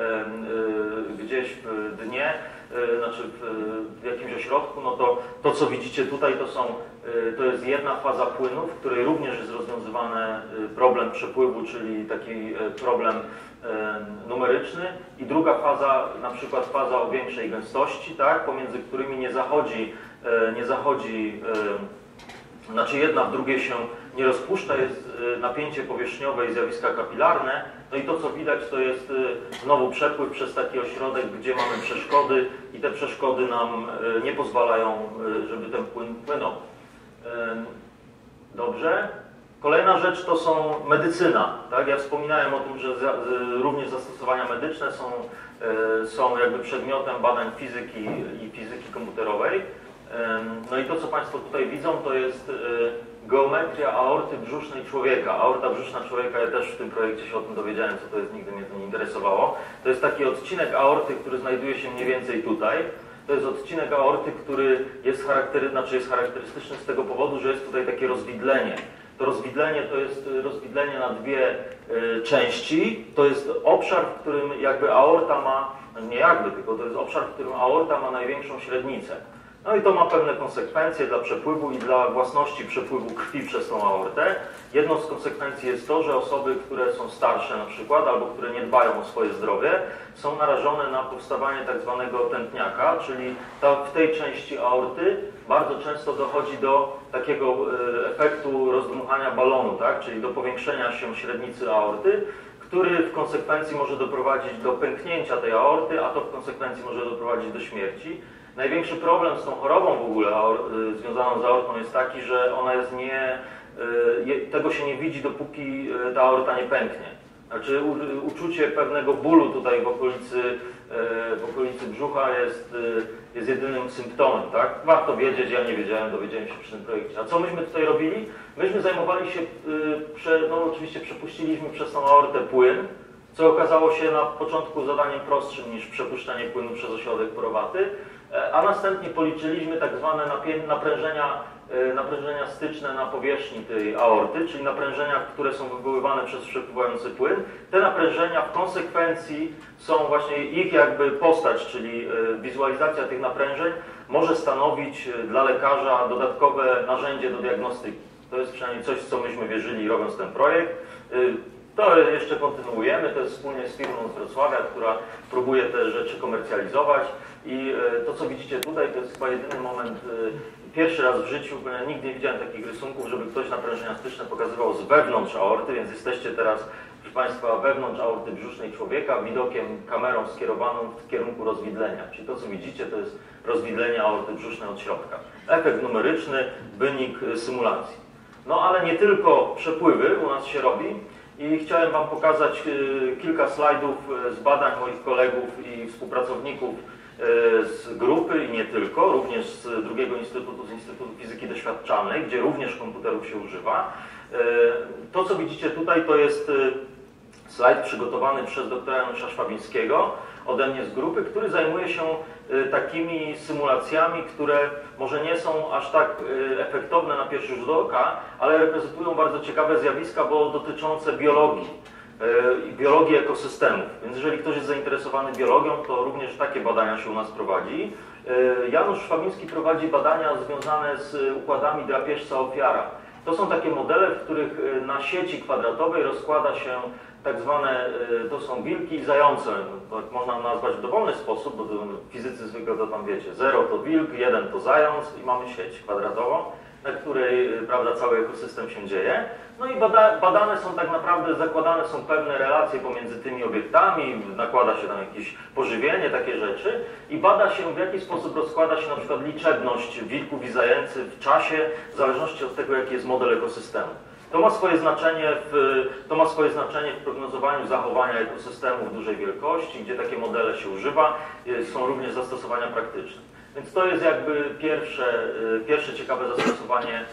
gdzieś w dnie, znaczy w jakimś ośrodku, no to to, co widzicie tutaj, to są, to jest jedna faza płynu, w której również jest rozwiązywany problem przepływu, czyli taki problem numeryczny, i druga faza, na przykład faza o większej gęstości, tak, pomiędzy którymi nie zachodzi, nie zachodzi, znaczy jedna w drugiej się nie rozpuszcza, jest napięcie powierzchniowe i zjawiska kapilarne. No i to, co widać, to jest znowu przepływ przez taki ośrodek, gdzie mamy przeszkody i te przeszkody nam nie pozwalają, żeby ten płyn płynął. Dobrze. Kolejna rzecz to są medycyna. Tak? Ja wspominałem o tym, że za, również zastosowania medyczne są, są jakby przedmiotem badań fizyki i fizyki komputerowej. No i to, co Państwo tutaj widzą, to jest geometria aorty brzusznej człowieka. Aorta brzuszna człowieka, ja też w tym projekcie się o tym dowiedziałem, co to jest, nigdy mnie to nie interesowało. To jest taki odcinek aorty, który znajduje się mniej więcej tutaj. To jest odcinek aorty, który jest, charaktery, znaczy jest charakterystyczny z tego powodu, że jest tutaj takie rozwidlenie. To rozwidlenie to jest rozwidlenie na dwie y, części. To jest obszar, w którym jakby aorta ma, nie jakby, tylko to jest obszar, w którym aorta ma największą średnicę. No i to ma pewne konsekwencje dla przepływu i dla własności przepływu krwi przez tą aortę. Jedną z konsekwencji jest to, że osoby, które są starsze na przykład, albo które nie dbają o swoje zdrowie, są narażone na powstawanie tak zwanego tętniaka, czyli ta, w tej części aorty bardzo często dochodzi do takiego efektu rozdmuchania balonu, tak? Czyli do powiększenia się średnicy aorty, który w konsekwencji może doprowadzić do pęknięcia tej aorty, a to w konsekwencji może doprowadzić do śmierci. Największy problem z tą chorobą w ogóle związaną z aortą jest taki, że ona jest nie, tego się nie widzi, dopóki ta aorta nie pęknie. Znaczy uczucie pewnego bólu tutaj w okolicy, w okolicy brzucha jest, jest jedynym symptomem, tak? Warto wiedzieć, ja nie wiedziałem, dowiedziałem się przy tym projekcie. A co myśmy tutaj robili? Myśmy zajmowali się, no oczywiście przepuściliśmy przez tą aortę płyn, co okazało się na początku zadaniem prostszym niż przepuszczenie płynu przez ośrodek porowaty, a następnie policzyliśmy tak zwane naprężenia, naprężenia styczne na powierzchni tej aorty, czyli naprężenia, które są wywoływane przez przepływający płyn. Te naprężenia w konsekwencji są właśnie ich jakby postać, czyli wizualizacja tych naprężeń może stanowić dla lekarza dodatkowe narzędzie do diagnostyki. To jest przynajmniej coś, w co myśmy wierzyli, robiąc ten projekt. To jeszcze kontynuujemy, to jest wspólnie z firmą z Wrocławia, która próbuje te rzeczy komercjalizować i to, co widzicie tutaj, to jest chyba jedyny moment, pierwszy raz w życiu, bo ja nigdy nie widziałem takich rysunków, żeby ktoś naprężenia styczne pokazywał z wewnątrz aorty, więc jesteście teraz, proszę Państwa, wewnątrz aorty brzusznej człowieka, widokiem kamerą skierowaną w kierunku rozwidlenia. Czyli to, co widzicie, to jest rozwidlenie aorty brzusznej od środka. Efekt numeryczny, wynik symulacji. No ale nie tylko przepływy u nas się robi i chciałem Wam pokazać kilka slajdów z badań moich kolegów i współpracowników z grupy i nie tylko, również z drugiego instytutu, z Instytutu Fizyki Doświadczalnej, gdzie również komputerów się używa. To, co widzicie tutaj, to jest slajd przygotowany przez doktora Janusza Szwabińskiego ode mnie z grupy, który zajmuje się takimi symulacjami, które może nie są aż tak efektowne na pierwszy rzut oka, ale reprezentują bardzo ciekawe zjawiska, bo dotyczące biologii i biologii ekosystemów. Więc jeżeli ktoś jest zainteresowany biologią, to również takie badania się u nas prowadzi. Janusz Szwabiński prowadzi badania związane z układami drapieżca-ofiara. To są takie modele, w których na sieci kwadratowej rozkłada się tak zwane, to są wilki i zające, tak można nazwać w dowolny sposób, bo fizycy zwykle to tam wiecie, zero to wilk, jeden to zając i mamy sieć kwadratową, na której, prawda, cały ekosystem się dzieje. No i bada, badane są tak naprawdę, zakładane są pewne relacje pomiędzy tymi obiektami, nakłada się tam jakieś pożywienie, takie rzeczy i bada się, w jaki sposób rozkłada się na przykład liczebność wilków i zajęcy w czasie, w zależności od tego, jaki jest model ekosystemu. To ma swoje znaczenie w, to ma swoje znaczenie w prognozowaniu zachowania ekosystemów dużej wielkości, gdzie takie modele się używa, są również zastosowania praktyczne. Więc to jest jakby pierwsze, pierwsze ciekawe zastosowanie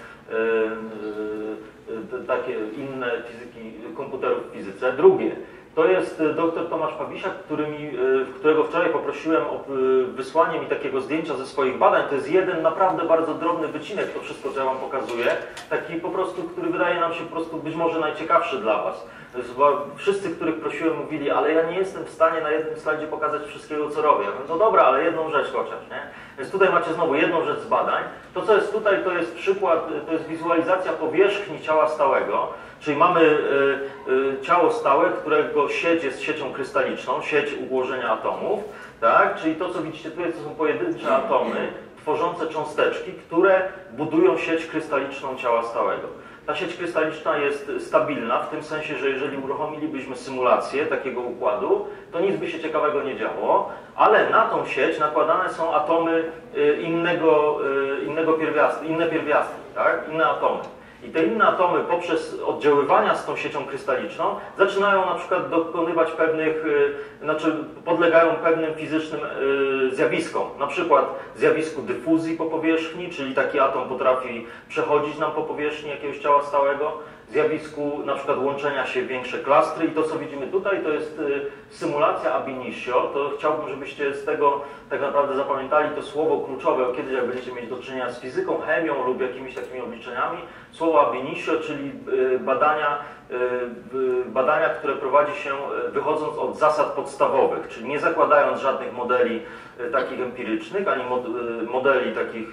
takie inne fizyki, komputerów w fizyce. Drugie, to jest dr Tomasz Pawisiak, który mi, którego wczoraj poprosiłem o wysłanie mi takiego zdjęcia ze swoich badań. To jest jeden naprawdę bardzo drobny wycinek, to wszystko, co ja Wam pokazuję. Taki po prostu, który wydaje nam się po prostu być może najciekawszy dla Was. Wszyscy, których prosiłem, mówili, ale ja nie jestem w stanie na jednym slajdzie pokazać wszystkiego, co robię. Ja mówię, no dobra, ale jedną rzecz chociaż, nie? Więc tutaj macie znowu jedną rzecz z badań. To, co jest tutaj, to jest przykład, to jest wizualizacja powierzchni ciała stałego, czyli mamy y, y, ciało stałe, którego sieć jest siecią krystaliczną, sieć ułożenia atomów, tak? Czyli to, co widzicie tutaj, to są pojedyncze atomy tworzące cząsteczki, które budują sieć krystaliczną ciała stałego. Ta sieć krystaliczna jest stabilna w tym sensie, że jeżeli uruchomilibyśmy symulację takiego układu, to nic by się ciekawego nie działo, ale na tą sieć nakładane są atomy innego, innego pierwiastku, inne pierwiastki, tak? Inne atomy. I te inne atomy poprzez oddziaływania z tą siecią krystaliczną zaczynają na przykład dokonywać pewnych, znaczy podlegają pewnym fizycznym zjawiskom. Na przykład zjawisku dyfuzji po powierzchni, czyli taki atom potrafi przechodzić nam po powierzchni jakiegoś ciała stałego, zjawisku na przykład łączenia się w większe klastry i to, co widzimy tutaj, to jest symulacja ab initio. To chciałbym, żebyście z tego tak naprawdę zapamiętali to słowo kluczowe, kiedyś jak będziecie mieć do czynienia z fizyką, chemią lub jakimiś takimi obliczeniami. Słowo ab initio, czyli badania, badania, które prowadzi się wychodząc od zasad podstawowych, czyli nie zakładając żadnych modeli takich empirycznych, ani modeli takich,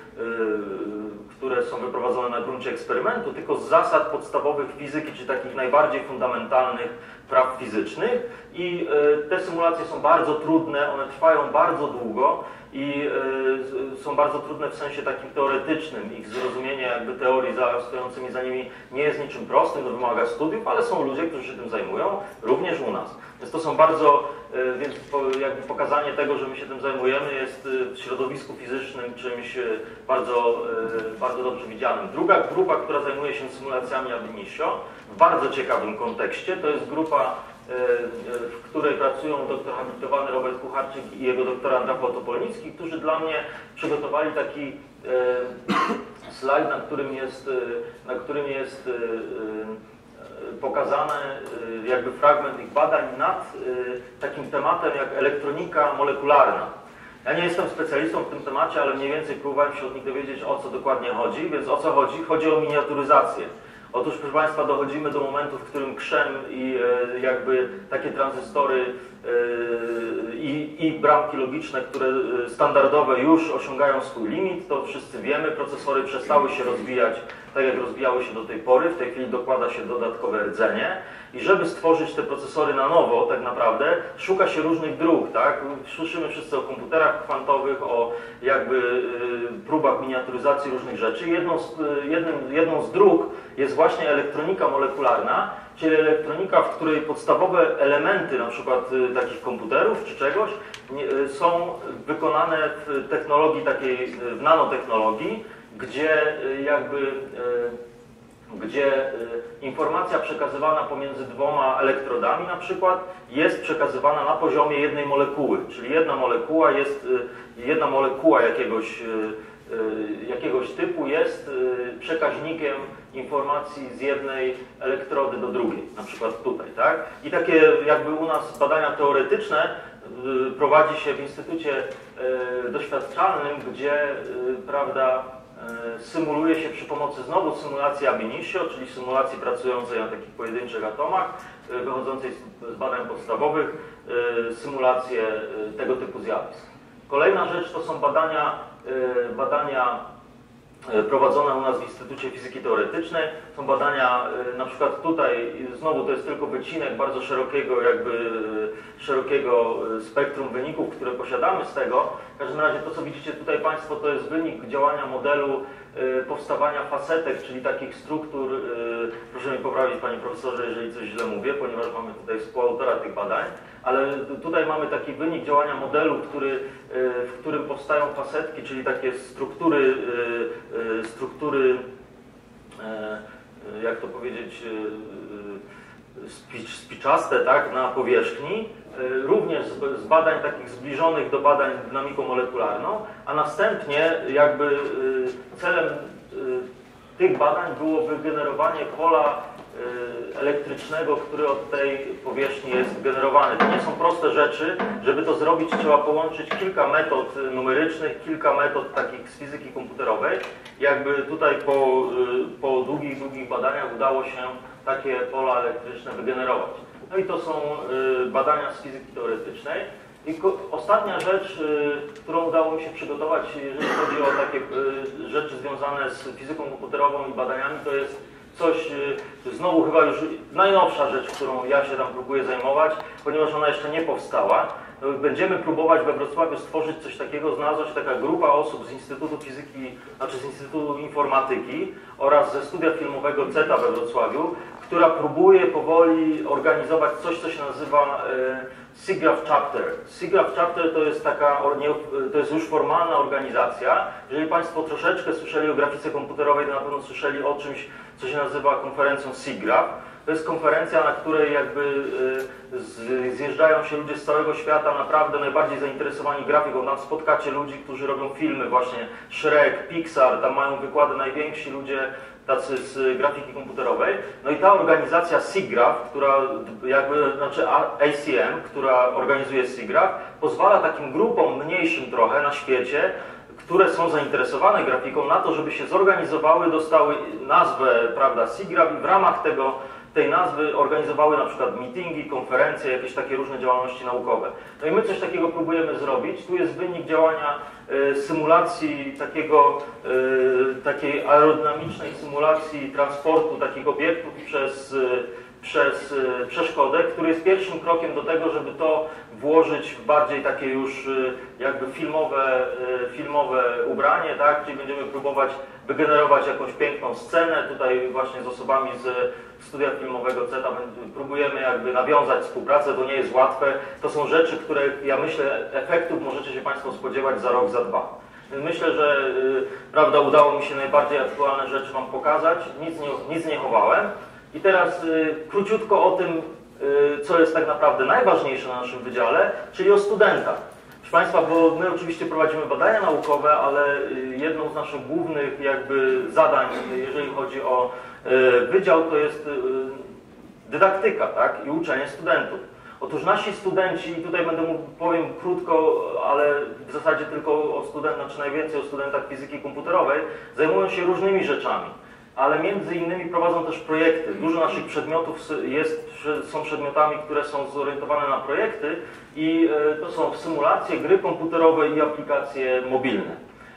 które są wyprowadzone na gruncie eksperymentu, tylko z zasad podstawowych fizyki, czy takich najbardziej fundamentalnych praw fizycznych. I te symulacje są bardzo trudne, one trwają bardzo długo i są bardzo trudne w sensie takim teoretycznym. Ich zrozumienie jakby teorii stojącymi za nimi nie jest niczym prostym, to wymaga studiów, ale są ludzie, którzy się tym zajmują, również u nas. Więc to są bardzo, więc jakby pokazanie tego, że my się tym zajmujemy, jest w środowisku fizycznym czymś bardzo, bardzo dobrze widzianym. Druga grupa, która zajmuje się symulacjami ab initio, w bardzo ciekawym kontekście, to jest grupa, w której pracują doktor habilitowany Robert Kucharczyk i jego doktorant Rafał Topolnicki, którzy dla mnie przygotowali taki slajd, na którym jest, na którym jest pokazany jakby fragment ich badań nad takim tematem jak elektronika molekularna. Ja nie jestem specjalistą w tym temacie, ale mniej więcej próbowałem się od nich dowiedzieć, o co dokładnie chodzi, więc o co chodzi? Chodzi o miniaturyzację. Otóż, proszę Państwa, dochodzimy do momentu, w którym krzem i jakby takie tranzystory i, i bramki logiczne, które standardowe już osiągają swój limit, to wszyscy wiemy, procesory przestały się rozwijać tak jak rozwijały się do tej pory, w tej chwili dokłada się dodatkowe rdzenie i żeby stworzyć te procesory na nowo tak naprawdę szuka się różnych dróg, tak? Słyszymy wszyscy o komputerach kwantowych, o jakby y, próbach miniaturyzacji różnych rzeczy. Jedną z, y, jednym, jedną z dróg jest właśnie elektronika molekularna, czyli elektronika, w której podstawowe elementy na przykład y, takich komputerów czy czegoś y, są wykonane w technologii takiej, y, w nanotechnologii, gdzie y, jakby y, gdzie informacja przekazywana pomiędzy dwoma elektrodami na przykład jest przekazywana na poziomie jednej molekuły, czyli jedna molekuła jest, jedna molekuła jakiegoś, jakiegoś typu jest przekaźnikiem informacji z jednej elektrody do drugiej, na przykład tutaj, tak? I takie jakby u nas badania teoretyczne prowadzi się w Instytucie Doświadczalnym, gdzie, prawda, symuluje się przy pomocy znowu symulacji ab initio, czyli symulacji pracującej na takich pojedynczych atomach, wychodzącej z badań podstawowych, symulacje tego typu zjawisk. Kolejna rzecz to są badania, badania prowadzone u nas w Instytucie Fizyki Teoretycznej. Są badania, na przykład tutaj, znowu to jest tylko wycinek bardzo szerokiego, jakby szerokiego spektrum wyników, które posiadamy z tego. W każdym razie to, co widzicie tutaj Państwo, to jest wynik działania modelu powstawania fasetek, czyli takich struktur, proszę mi poprawić Panie Profesorze, jeżeli coś źle mówię, ponieważ mamy tutaj współautora tych badań, ale tutaj mamy taki wynik działania modelu, który, w którym powstają fasetki, czyli takie struktury, struktury, jak to powiedzieć, spiczaste, tak, na powierzchni, również z badań takich zbliżonych do badań dynamiką molekularną, a następnie jakby celem tych badań było wygenerowanie pola elektrycznego, który od tej powierzchni jest generowany. To nie są proste rzeczy. Żeby to zrobić, trzeba połączyć kilka metod numerycznych, kilka metod takich z fizyki komputerowej. Jakby tutaj po, po długich, długich badaniach udało się takie pola elektryczne wygenerować. No i to są badania z fizyki teoretycznej. I ostatnia rzecz, którą udało mi się przygotować, jeżeli chodzi o takie rzeczy związane z fizyką komputerową i badaniami, to jest coś, znowu chyba już najnowsza rzecz, którą ja się tam próbuję zajmować, ponieważ ona jeszcze nie powstała. Będziemy próbować we Wrocławiu stworzyć coś takiego, znalazła się taka grupa osób z Instytutu Fizyki, znaczy z Instytutu Informatyki oraz ze studia filmowego CETA we Wrocławiu, która próbuje powoli organizować coś, co się nazywa e, SIGGRAPH Chapter. SIGGRAPH Chapter to jest taka, to jest już formalna organizacja. Jeżeli Państwo troszeczkę słyszeli o grafice komputerowej, to na pewno słyszeli o czymś, co się nazywa konferencją SIGGRAPH. To jest konferencja, na której jakby zjeżdżają się ludzie z całego świata, naprawdę najbardziej zainteresowani grafiką. Tam spotkacie ludzi, którzy robią filmy, właśnie Shrek, Pixar, tam mają wykłady najwięksi ludzie tacy z grafiki komputerowej. No i ta organizacja SIGGRAPH, która jakby, znaczy A C M, która organizuje SIGGRAPH, pozwala takim grupom mniejszym trochę na świecie, które są zainteresowane grafiką, na to, żeby się zorganizowały, dostały nazwę, prawda, SIGGRAPH i w ramach tego, tej nazwy organizowały na przykład meetingi, konferencje, jakieś takie różne działalności naukowe. No i my coś takiego próbujemy zrobić. Tu jest wynik działania y, symulacji takiego, y, takiej aerodynamicznej symulacji transportu takich obiektów przez, y, przez y, przeszkodę, który jest pierwszym krokiem do tego, żeby to włożyć w bardziej takie już y, jakby filmowe, y, filmowe ubranie, tak? Czyli będziemy próbować wygenerować jakąś piękną scenę. Tutaj właśnie z osobami z studia filmowego CETA próbujemy jakby nawiązać współpracę, to nie jest łatwe. To są rzeczy, które ja myślę, efektów możecie się Państwo spodziewać za rok, za dwa. Myślę, że y, prawda, udało mi się najbardziej aktualne rzeczy Wam pokazać, nic nie, nic nie chowałem. I teraz y, króciutko o tym, y, co jest tak naprawdę najważniejsze na naszym wydziale, czyli o studentach. Proszę Państwa, bo my oczywiście prowadzimy badania naukowe, ale jedną z naszych głównych jakby zadań, jeżeli chodzi o wydział, to jest dydaktyka, tak? I uczenie studentów. Otóż nasi studenci, i tutaj będę mówił, powiem krótko, ale w zasadzie tylko o studentach, znaczy najwięcej o studentach fizyki komputerowej, zajmują się różnymi rzeczami. ale między innymi prowadzą też projekty. Dużo naszych przedmiotów jest, są przedmiotami, które są zorientowane na projekty i to są symulacje, gry komputerowe i aplikacje mobilne.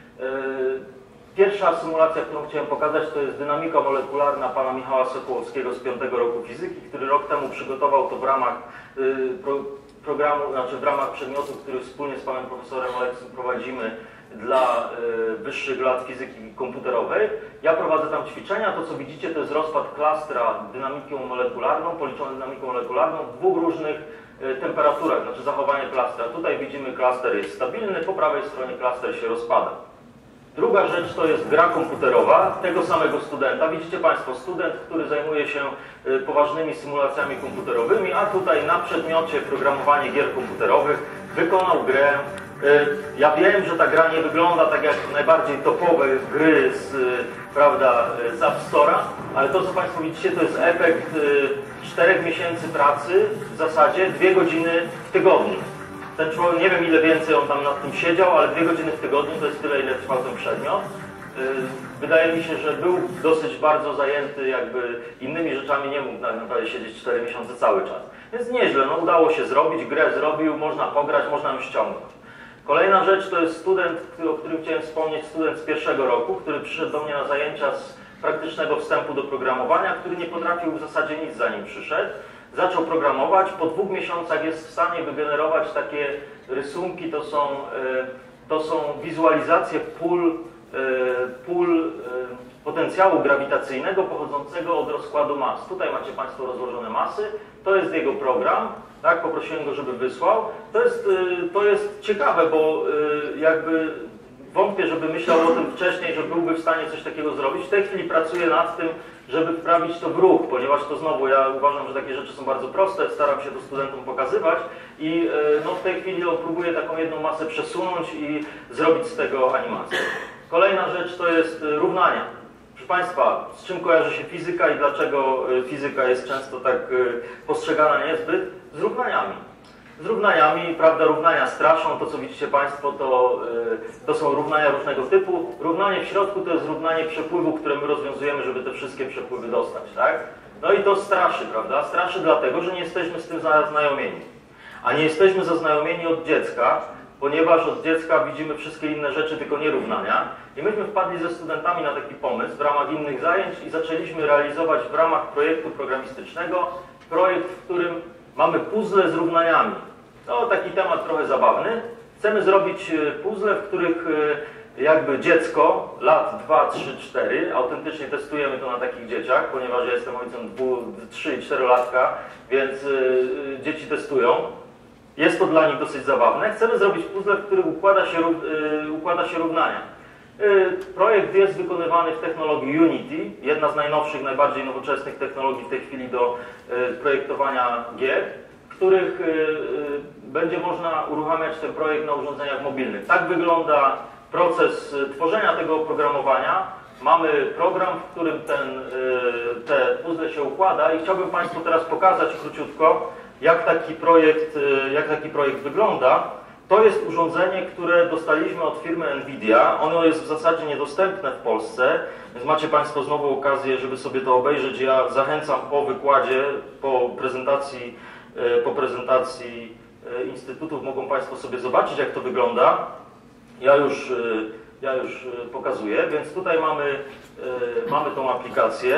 Pierwsza symulacja, którą chciałem pokazać, to jest dynamika molekularna pana Michała Sokołowskiego z piątego roku fizyki, który rok temu przygotował to w ramach pro, programu, znaczy w ramach przedmiotu, który wspólnie z panem profesorem Oleksym prowadzimy dla y, wyższych lat fizyki komputerowej. Ja prowadzę tam ćwiczenia. To, co widzicie, to jest rozpad klastra dynamiką molekularną, policzony dynamiką molekularną w dwóch różnych y, temperaturach, znaczy zachowanie klastra. Tutaj widzimy, klaster jest stabilny, po prawej stronie klaster się rozpada. Druga rzecz to jest gra komputerowa tego samego studenta. Widzicie Państwo, student, który zajmuje się y, poważnymi symulacjami komputerowymi, a tutaj na przedmiocie programowanie gier komputerowych wykonał grę. Ja wiem, że ta gra nie wygląda tak jak najbardziej topowe gry z, prawda, z App Store'a, ale to, co Państwo widzicie, to jest efekt czterech miesięcy pracy, w zasadzie dwie godziny w tygodniu. Ten człowiek, nie wiem ile więcej on tam nad tym siedział, ale dwie godziny w tygodniu to jest tyle, ile trwał ten przedmiot. Wydaje mi się, że był dosyć bardzo zajęty jakby innymi rzeczami, nie mógł tak naprawdę siedzieć cztery miesiące cały czas. Więc nieźle, no udało się zrobić, grę zrobił, można pograć, można ją ściągnąć. Kolejna rzecz to jest student, o którym chciałem wspomnieć, student z pierwszego roku, który przyszedł do mnie na zajęcia z praktycznego wstępu do programowania, który nie potrafił w zasadzie nic zanim przyszedł. Zaczął programować, po dwóch miesiącach jest w stanie wygenerować takie rysunki, to są, to są wizualizacje pól, pól potencjału grawitacyjnego pochodzącego od rozkładu mas. Tutaj macie Państwo rozłożone masy, to jest jego program. Tak, poprosiłem go, żeby wysłał. To jest, to jest ciekawe, bo jakby wątpię, żeby myślał o tym wcześniej, że byłby w stanie coś takiego zrobić. W tej chwili pracuję nad tym, żeby wprawić to w ruch, ponieważ to znowu, ja uważam, że takie rzeczy są bardzo proste, staram się to studentom pokazywać i no, w tej chwili on próbuje taką jedną masę przesunąć i zrobić z tego animację. Kolejna rzecz to jest równania. Proszę Państwa, z czym kojarzy się fizyka i dlaczego fizyka jest często tak postrzegana niezbyt? Z równaniami. Z równaniami, prawda, równania straszą, to co widzicie Państwo, to, to są równania różnego typu. Równanie w środku to jest równanie przepływu, które my rozwiązujemy, żeby te wszystkie przepływy dostać, tak? No i to straszy, prawda? Straszy dlatego, że nie jesteśmy z tym zaznajomieni. A nie jesteśmy zaznajomieni od dziecka, ponieważ od dziecka widzimy wszystkie inne rzeczy, tylko nie równania. I myśmy wpadli ze studentami na taki pomysł w ramach innych zajęć i zaczęliśmy realizować w ramach projektu programistycznego projekt, w którym mamy puzzle z równaniami. To taki temat trochę zabawny. Chcemy zrobić puzzle, w których jakby dziecko, lat dwa, trzy, cztery, autentycznie testujemy to na takich dzieciach, ponieważ ja jestem ojcem trzy i czterolatka, więc y, dzieci testują. Jest to dla nich dosyć zabawne. Chcemy zrobić puzzle, w których układa się, y, układa się równania. Y, projekt jest wykonywany w technologii Unity, jedna z najnowszych, najbardziej nowoczesnych technologii w tej chwili do y, projektowania gier, w których y, y, będzie można uruchamiać ten projekt na urządzeniach mobilnych. Tak wygląda proces tworzenia tego oprogramowania. Mamy program, w którym ten, te puzzle się układa i chciałbym Państwu teraz pokazać króciutko, jak taki projekt, jak taki projekt wygląda. To jest urządzenie, które dostaliśmy od firmy NVIDIA. Ono jest w zasadzie niedostępne w Polsce, więc macie Państwo znowu okazję, żeby sobie to obejrzeć. Ja zachęcam po wykładzie, po prezentacji, po prezentacji instytutów, mogą Państwo sobie zobaczyć, jak to wygląda. Ja już, ja już pokazuję, więc tutaj mamy, mamy tą aplikację.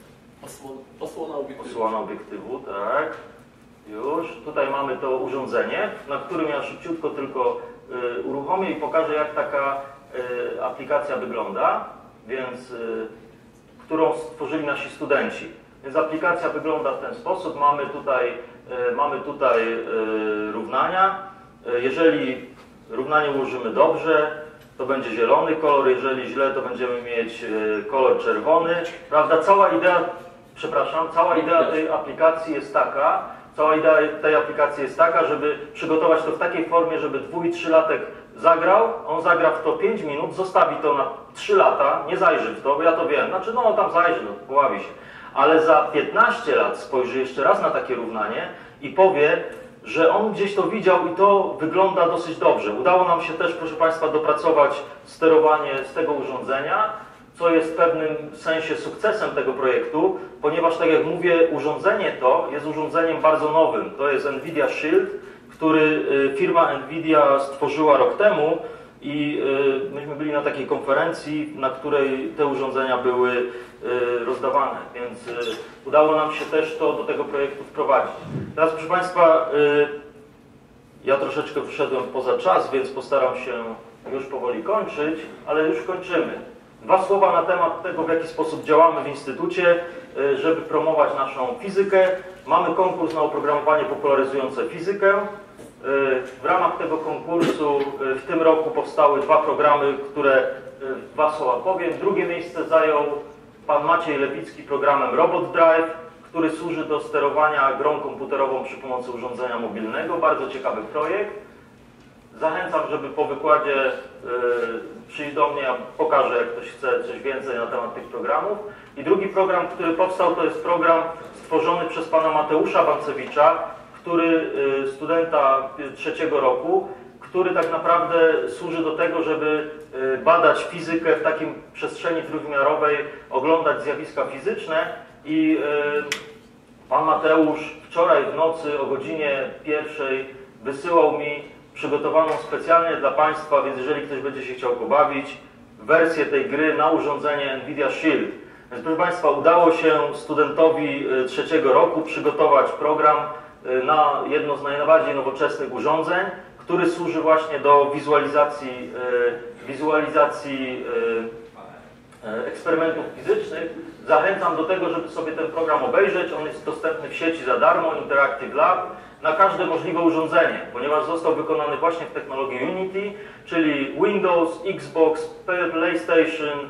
Osłona obiektywu. Osłona obiektywu, tak. Już. Tutaj mamy to urządzenie, na którym ja szybciutko tylko uruchomię i pokażę, jak taka aplikacja wygląda, więc, którą stworzyli nasi studenci. Więc aplikacja wygląda w ten sposób. Mamy tutaj, mamy tutaj równania. Jeżeli równanie ułożymy dobrze, to będzie zielony kolor, jeżeli źle, to będziemy mieć kolor czerwony. Prawda? Cała idea, przepraszam, cała idea tej aplikacji jest taka, cała idea tej aplikacji jest taka, żeby przygotować to w takiej formie, żeby dwu- i trzylatek zagrał, on zagra w to pięć minut, zostawi to na trzy lata, nie zajrzy w to, bo ja to wiem, znaczy no tam zajrzy, no, poławi się. Ale za piętnaście lat spojrzy jeszcze raz na takie równanie i powie, że on gdzieś to widział i to wygląda dosyć dobrze. Udało nam się też, proszę Państwa, dopracować sterowanie z tego urządzenia, co jest w pewnym sensie sukcesem tego projektu, ponieważ, tak jak mówię, urządzenie to jest urządzeniem bardzo nowym. To jest NVIDIA Shield, który firma NVIDIA stworzyła rok temu i myśmy byli na takiej konferencji, na której te urządzenia były rozdawane, więc udało nam się też to do tego projektu wprowadzić. Teraz, proszę Państwa, ja troszeczkę wyszedłem poza czas, więc postaram się już powoli kończyć, ale już kończymy. Dwa słowa na temat tego, w jaki sposób działamy w Instytucie, żeby promować naszą fizykę. Mamy konkurs na oprogramowanie popularyzujące fizykę. W ramach tego konkursu w tym roku powstały dwa programy, które dwa słowa powiem. Drugie miejsce zajął pan Maciej Lewicki programem Robot Drive, który służy do sterowania grą komputerową przy pomocy urządzenia mobilnego. Bardzo ciekawy projekt. Zachęcam, żeby po wykładzie yy, przyjść do mnie, ja pokażę, jak ktoś chce coś więcej na temat tych programów. I drugi program, który powstał, to jest program stworzony przez pana Mateusza Bancewicza, który yy, studenta trzeciego roku, który tak naprawdę służy do tego, żeby yy, badać fizykę w takim przestrzeni trójwymiarowej, oglądać zjawiska fizyczne. I yy, pan Mateusz wczoraj w nocy o godzinie pierwszej wysyłał mi przygotowaną specjalnie dla Państwa, więc jeżeli ktoś będzie się chciał pobawić, wersję tej gry na urządzenie NVIDIA Shield. Więc proszę Państwa, udało się studentowi trzeciego roku przygotować program na jedno z najbardziej nowoczesnych urządzeń, który służy właśnie do wizualizacji, wizualizacji eksperymentów fizycznych. Zachęcam do tego, żeby sobie ten program obejrzeć. On jest dostępny w sieci za darmo, Interactive Lab, na każde możliwe urządzenie, ponieważ został wykonany właśnie w technologii Unity, czyli Windows, Xbox, PlayStation,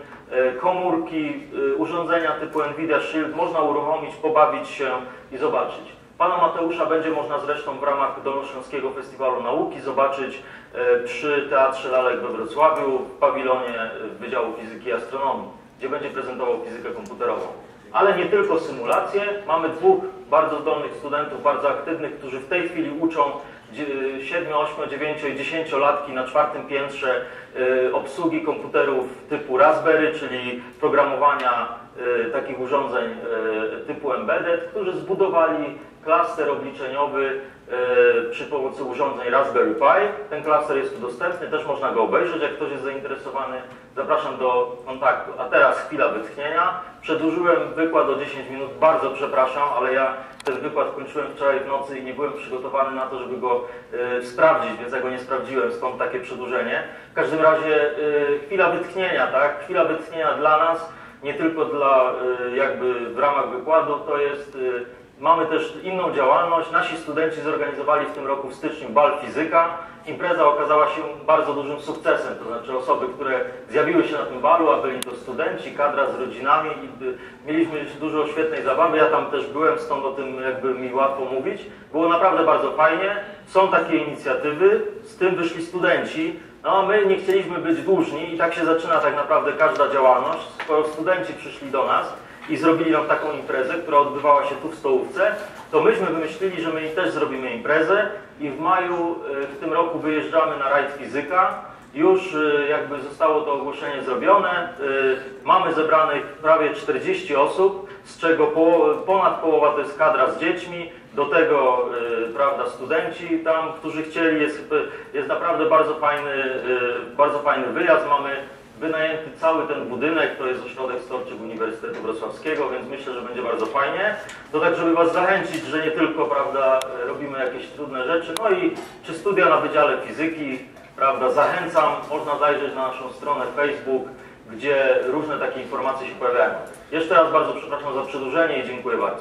komórki, urządzenia typu NVIDIA Shield można uruchomić, pobawić się i zobaczyć. Pana Mateusza będzie można zresztą w ramach Dolnośląskiego Festiwalu Nauki zobaczyć przy Teatrze Lalek we Wrocławiu w pawilonie Wydziału Fizyki i Astronomii, gdzie będzie prezentował fizykę komputerową. Ale nie tylko symulacje. Mamy dwóch bardzo zdolnych studentów, bardzo aktywnych, którzy w tej chwili uczą siedmiu, ośmiu, dziewięciu i dziesięciolatki na czwartym piętrze obsługi komputerów typu Raspberry, czyli programowania takich urządzeń typu embedded, którzy zbudowali klaster obliczeniowy przy pomocy urządzeń Raspberry Pi. Ten klaster jest tu dostępny, też można go obejrzeć, jak ktoś jest zainteresowany. Zapraszam do kontaktu. A teraz chwila wytchnienia. Przedłużyłem wykład o dziesięć minut, bardzo przepraszam, ale ja ten wykład kończyłem wczoraj w nocy i nie byłem przygotowany na to, żeby go y, sprawdzić, więc ja go nie sprawdziłem, stąd takie przedłużenie. W każdym razie y, chwila wytchnienia, tak? Chwila wytchnienia dla nas, nie tylko dla y, jakby w ramach wykładu, to jest... Y, Mamy też inną działalność. Nasi studenci zorganizowali w tym roku w styczniu bal fizyka. Impreza okazała się bardzo dużym sukcesem, to znaczy osoby, które zjawiły się na tym balu, a byli to studenci, kadra z rodzinami i mieliśmy dużo świetnej zabawy. Ja tam też byłem, stąd o tym jakby mi łatwo mówić. Było naprawdę bardzo fajnie. Są takie inicjatywy, z tym wyszli studenci. No a my nie chcieliśmy być dłużni i tak się zaczyna tak naprawdę każda działalność. Skoro studenci przyszli do nas i zrobili nam taką imprezę, która odbywała się tu w stołówce, to myśmy wymyślili, że my też zrobimy imprezę i w maju w tym roku wyjeżdżamy na rajd fizyka. Już jakby zostało to ogłoszenie zrobione. Mamy zebranych prawie czterdzieści osób, z czego ponad połowa to jest kadra z dziećmi, do tego prawda, studenci tam, którzy chcieli. Jest, jest naprawdę bardzo fajny, bardzo fajny wyjazd. Mamy wynajęty cały ten budynek, to jest ośrodek storczyk Uniwersytetu Wrocławskiego, więc myślę, że będzie bardzo fajnie. To tak, żeby Was zachęcić, że nie tylko, prawda, robimy jakieś trudne rzeczy, no i czy studia na Wydziale Fizyki, prawda, zachęcam, można zajrzeć na naszą stronę Facebook, gdzie różne takie informacje się pojawiają. Jeszcze raz bardzo przepraszam za przedłużenie i dziękuję bardzo.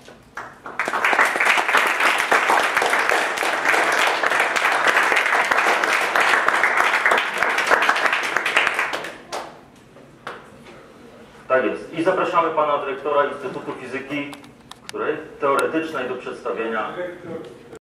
Tak jest. I zapraszamy pana dyrektora Instytutu Fizyki, której teoretycznej, do przedstawienia.